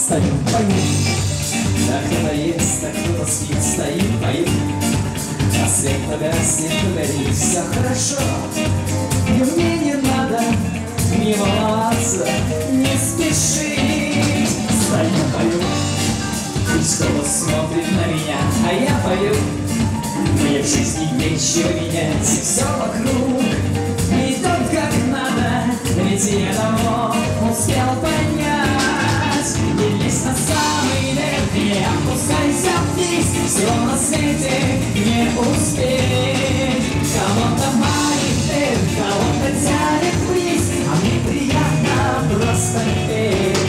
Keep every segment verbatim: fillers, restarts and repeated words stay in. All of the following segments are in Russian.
Стою, пою, да кто-то ест, да кто-то спит. Стою, пою, а свет погаснет, погорит. Все хорошо, и мне не надо не волноваться, не спешить. Стою, пою, пусть кто-то смотрит на меня, а я пою. Мне в жизни нечего менять, и все вокруг идет как надо. Ведь я давно успел понять. Не лезь на самый верх, не опускайся вниз. Все на свете не успеть. Кого-то манит вверх, кого-то тянет вниз, а мне приятно просто петь.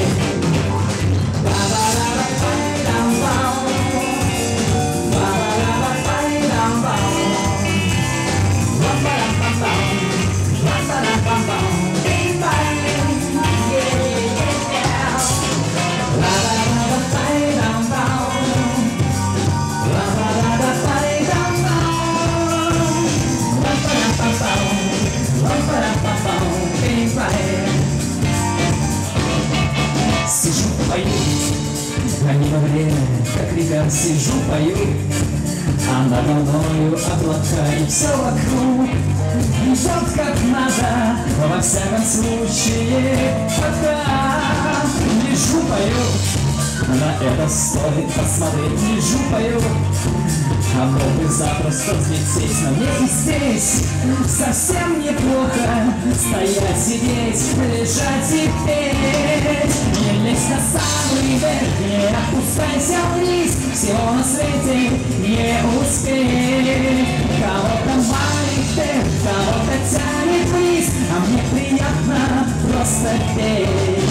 Сижу, пою, гонимое время, как река. Сижу, пою, а надо мною облака. И все вокруг идет как надо, во всяком случае, пока. Лежу, пою, на это стоит посмотреть. Лежу, пою, а мог бы запросто взлететь. Но мне и здесь совсем неплохо стоять, сидеть, лежать и петь. Не лезь на самый верх, не опускайся вниз. Всего на свете не успеть. Кого-то манит вверх, кого-то тянет вниз, а мне приятно просто петь.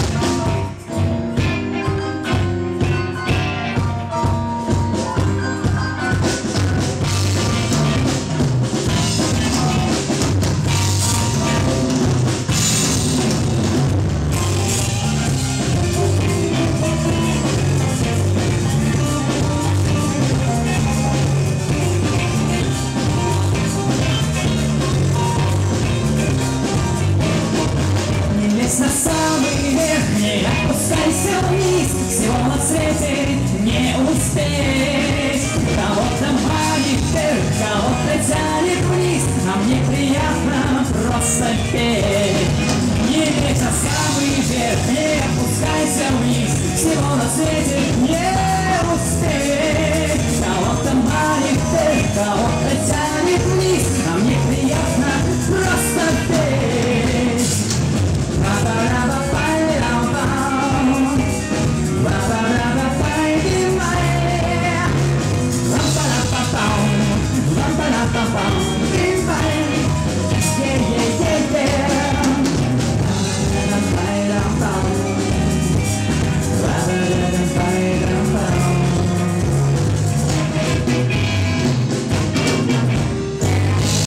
На самый верх, не опускайся вниз. Всего на свете не успеть. Кого-то манит вверх, кого-то тянет вниз, а мне приятно просто петь. Не лезь на самый верх, не опускайся вниз. Всего на свете не успеть. Кого-то манит вверх, кого-то тянет